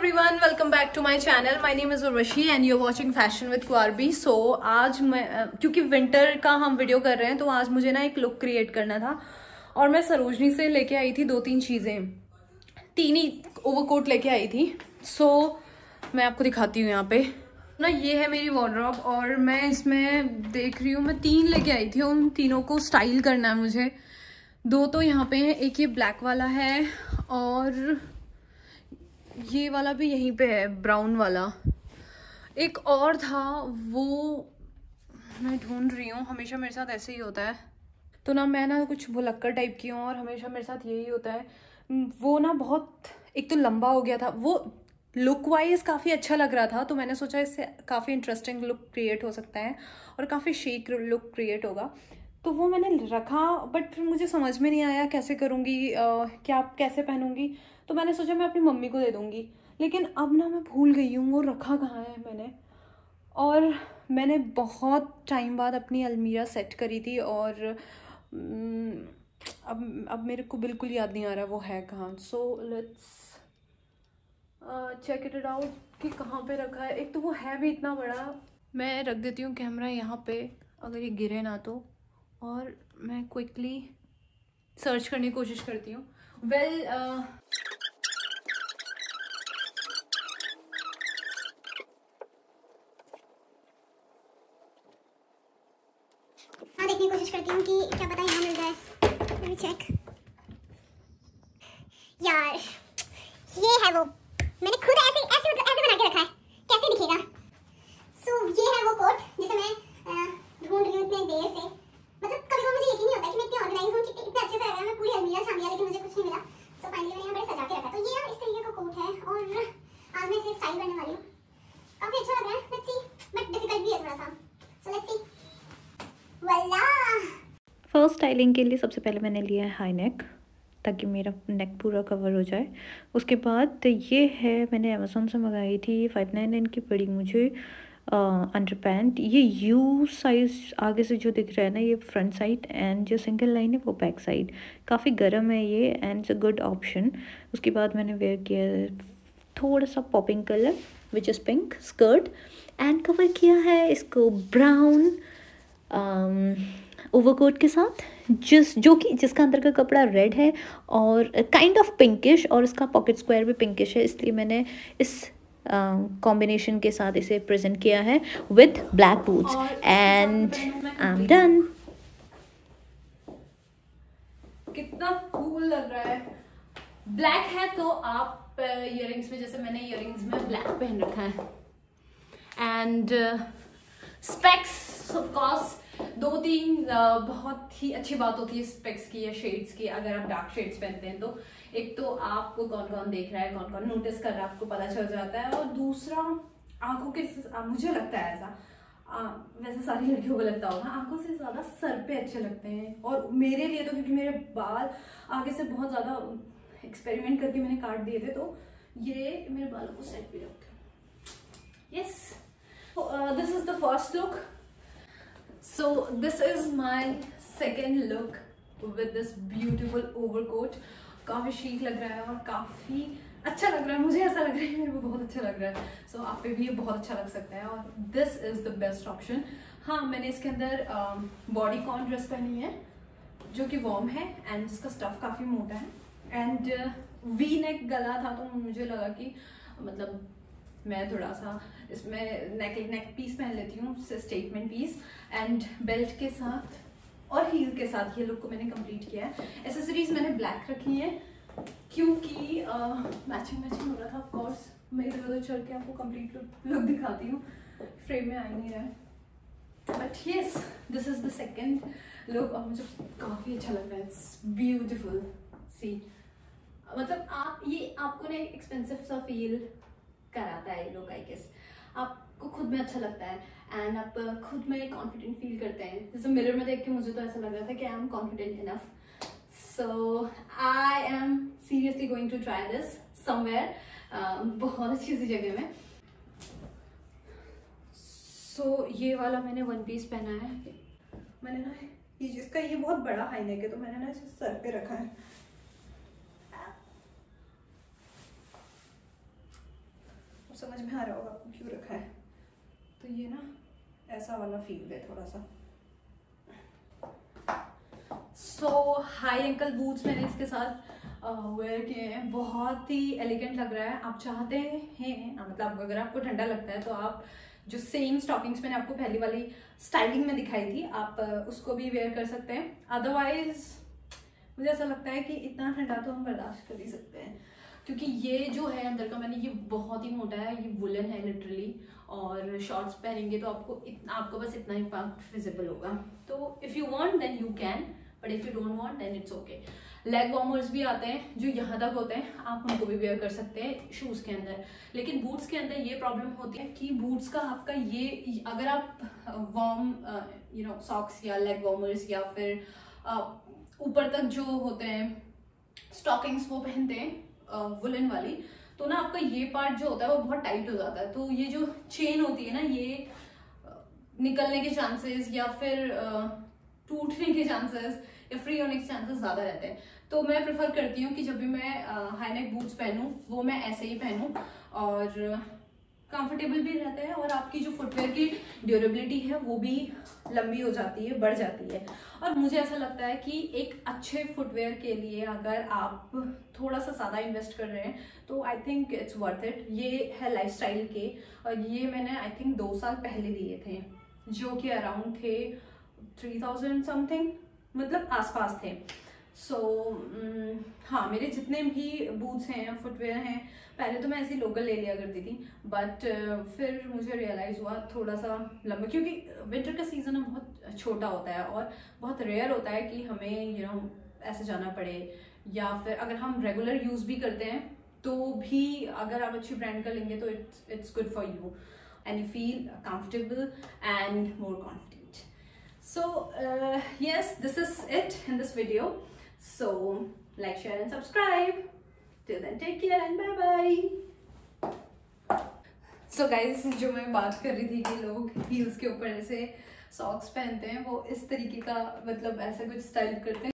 everyone, welcome back to my channel. My name is Urvashi and you're watching Fashion with Kuarbi. So आज मैं क्योंकि winter का हम video कर रहे हैं तो आज मुझे ना एक लुक क्रिएट करना था और मैं सरोजनी से लेके आई थी 2-3 चीज़ें, 3 ही ओवरकोट लेके आई थी. So मैं आपको दिखाती हूँ यहाँ पे ना. ये है मेरी वार्डरोब और मैं इसमें देख रही हूँ, मैं 3 लेके आई थी. उन तीनों को स्टाइल करना है मुझे. 2 तो यहाँ पे हैं, एक ये ब्लैक वाला है और ये वाला भी यहीं पे है, ब्राउन वाला. एक और था वो मैं ढूंढ रही हूँ. हमेशा मेरे साथ ऐसे ही होता है तो ना, मैं ना कुछ भुलक्कड़ टाइप की हूँ और हमेशा मेरे साथ यही होता है. वो ना बहुत एक तो लंबा हो गया था, वो लुक वाइज काफ़ी अच्छा लग रहा था तो मैंने सोचा इससे काफ़ी इंटरेस्टिंग लुक क्रिएट हो सकता है और काफ़ी शेक लुक क्रिएट होगा. तो वो मैंने रखा बट फिर मुझे समझ में नहीं आया कैसे करूँगी, क्या कैसे पहनूँगी. तो मैंने सोचा मैं अपनी मम्मी को दे दूँगी, लेकिन अब ना मैं भूल गई हूँ वो रखा कहाँ है मैंने. और मैंने बहुत टाइम बाद अपनी अलमीरा सेट करी थी और अब मेरे को बिल्कुल याद नहीं आ रहा वो है कहाँ. So let's check it out कि कहाँ पे रखा है. एक तो वो है भी इतना बड़ा. मैं रख देती हूँ कैमरा यहाँ पे अगर ये गिरे ना तो, और मैं क्विकली सर्च करने की कोशिश करती हूँ. देखने की कोशिश करती हूँ कि क्या पता यहाँ मिल जाए. Let me check. यार ये है वो, मैंने खुद ऐसे बना के रखा है, कैसे दिखेगा. सो ये है वो कोट जिसे मैं ढूंढ रही हूँ इतने देर से. मतलब कभी मुझे यकीन नहीं होता कि मैं इतनी ऑर्गेनाइज हूँ, इतने अच्छे से लग रहा है. मैं पूरी अलमीरा छान लिया लेकिन मुझे कुछ नहीं मिला. सो फाइनली मैंने यहाँ पर सजा के रखा. तो ये ना इस तरीके का कोट है और आज मैं इसे स्टाइल करने वाली हूँ. काफी अच्छा लग रहा है. लेट्स सी, बट डिफिकल्ट भी है थोड़ा सा. So let's see. First styling के लिए सबसे पहले मैंने लिया है हाई नेक ताकि मेरा नेक पूरा कवर हो जाए. उसके बाद ये है, मैंने अमेज़ोन से मंगाई थी, 599 की पड़ी मुझे. अंडर पैंट, ये यू साइज़ आगे से जो दिख रहा है ना, ये फ्रंट साइड एंड जो सिंगल लाइन है वो बैक साइड. काफ़ी गर्म है ये and it's a good option. उसके बाद मैंने वेयर किया थोड़ा सा popping colour which is pink skirt and cover किया है इसको ब्राउन ओवरकोट के साथ, जिसका अंदर का कपड़ा रेड है और काइंड ऑफ पिंकिश और इसका पॉकेट स्क्वायर भी पिंकिश है. इसलिए मैंने इस कॉम्बिनेशन के साथ इसे प्रेजेंट किया है with black boots and I am done. कितना कूल लग रहा है. ब्लैक है तो आप इयररिंग्स में, जैसे मैंने इयररिंग्स में ब्लैक पहन रखा है एंड स्पेक्स ऑफ कोर्स. 2-3 बहुत ही अच्छी बात होती है स्पेक्स की या शेड्स की. अगर आप डार्क शेड्स पहनते हैं तो एक तो आपको कौन कौन देख रहा है, कौन कौन नोटिस कर रहा है, आपको पता चल जाता है. और दूसरा आंखों के, मुझे लगता है ऐसा, वैसे सारी लड़कियों को लगता होगा, आंखों से ज़्यादा सर पे अच्छे लगते हैं. और मेरे लिए तो क्योंकि मेरे बाल आगे से बहुत ज़्यादा एक्सपेरिमेंट करके मैंने काट दिए थे तो ये मेरे बालों को सेट भी रखते हैं. Yes, this is the first look. So this is my second look with this beautiful overcoat. काफ़ी शीक लग रहा है और काफ़ी अच्छा लग रहा है. मुझे ऐसा लग रहा है, मेरे को बहुत अच्छा लग रहा है. So आप पे भी ये बहुत अच्छा लग सकता है और this is the best option. हाँ, मैंने इसके अंदर बॉडी कॉन ड्रेस पहनी है जो कि वॉर्म है एंड जिसका स्टफ काफ़ी मोटा है एंड वी नेक गला था तो मुझे लगा कि मतलब मैं थोड़ा सा इसमें नेक पीस पहन लेती हूँ, स्टेटमेंट पीस एंड बेल्ट के साथ और हील के साथ. ये लुक को मैंने कंप्लीट किया है. एसेसरीज मैंने ब्लैक रखी है क्योंकि मैचिंग हो रहा था. ऑफ कोर्स मैं इधर उधर चल के आपको कंप्लीट लुक दिखाती हूँ, फ्रेम में आ ही नहीं रहा है. But yes, this is the second look और मुझे काफ़ी अच्छा लग रहा है. It's beautiful. सी, मतलब आपको ना एक्सपेंसिव सा फील कराता है ये लोग. आई गेस आपको खुद में अच्छा लगता है एंड आप खुद में कॉन्फिडेंट फील करते हैं. जैसे मिरर में देख के मुझे तो ऐसा लग रहा था कि I am confident enough. So I am seriously going to try this somewhere, बहुत अच्छी सी जगह में. सो ये वाला मैंने वन पीस पहना है. मैंने ना ये बहुत बड़ा हाई नेक है तो मैंने ना इसे सर पे रखा है. अब समझ में आ रहा होगा आपको क्यों रखा है। तो ये ना ऐसा वाला फील है थोड़ा सा। सो हाई एंकल बूट्स मैंने इसके साथ वेयर किए हैं, बहुत ही एलिगेंट लग रहा है। आप चाहते हैं मतलब अगर आपको ठंडा लगता है तो आप जो सेम स्टॉकिंग्स मैंने आपको पहली वाली स्टाइलिंग में दिखाई थी आप उसको भी वेयर कर सकते हैं। अदरवाइज मुझे ऐसा लगता है कि इतना ठंडा तो हम बर्दाश्त कर ही सकते हैं, क्योंकि ये जो है अंदर का मैंने ये बहुत ही मोटा है, ये वुलन है लिटरली, और शॉर्ट्स पहनेंगे तो आपको बस इतना इम्पैक्ट विजिबल होगा। तो if you want then you can, but if you don't want then it's okay. Leg warmers भी आते हैं जो यहाँ तक होते हैं, आप उनको भी वेयर कर सकते हैं शूज़ के अंदर। लेकिन बूट्स के अंदर ये प्रॉब्लम होती है कि बूट्स का आपका ये, अगर आप वार्म सॉक्स या लेग वार्मर्स या फिर ऊपर तक जो होते हैं स्टॉकिंग्स वो पहनते हैं वुलन वाली, तो ना आपका ये पार्ट जो होता है वो बहुत टाइट हो जाता है। तो ये जो चेन होती है ना, ये निकलने के चांसेस या फिर टूटने के चांसेस या फ्री होने के चांसेस ज़्यादा रहते हैं। तो मैं प्रेफर करती हूँ कि जब भी मैं हाई नेक बूट्स पहनूँ वो मैं ऐसे ही पहनूँ, और कंफर्टेबल भी रहता है, और आपकी जो फुटवेयर की ड्यूरेबिलिटी है वो भी लंबी हो जाती है, बढ़ जाती है। और मुझे ऐसा लगता है कि एक अच्छे फुटवेयर के लिए अगर आप थोड़ा सा ज़्यादा इन्वेस्ट कर रहे हैं तो I think it's worth it. ये है लाइफस्टाइल के, और ये मैंने आई थिंक 2 साल पहले लिए थे, जो कि अराउंड थे 3000 समथिंग, मतलब आसपास थे। सो हाँ, मेरे जितने भी बूट्स हैं फुटवेयर हैं, पहले तो मैं ऐसी लोकल ले लिया करती थी, बट फिर मुझे रियलाइज़ हुआ थोड़ा सा लंबा, क्योंकि विंटर का सीज़न बहुत छोटा होता है और बहुत रेयर होता है कि हमें ऐसे जाना पड़े, या फिर अगर हम रेगुलर यूज़ भी करते हैं तो भी अगर आप अच्छी ब्रांड का लेंगे तो it's good for you and you feel comfortable and more confident. So yes, this is it in this video. So like, share and subscribe. Till then, take care and bye bye. So guys, जो मैं बात कर रही थी कि लोग heels के ऊपर ऐसे socks पहनते हैं, वो इस तरीके का मतलब ऐसा कुछ स्टाइल करते हैं।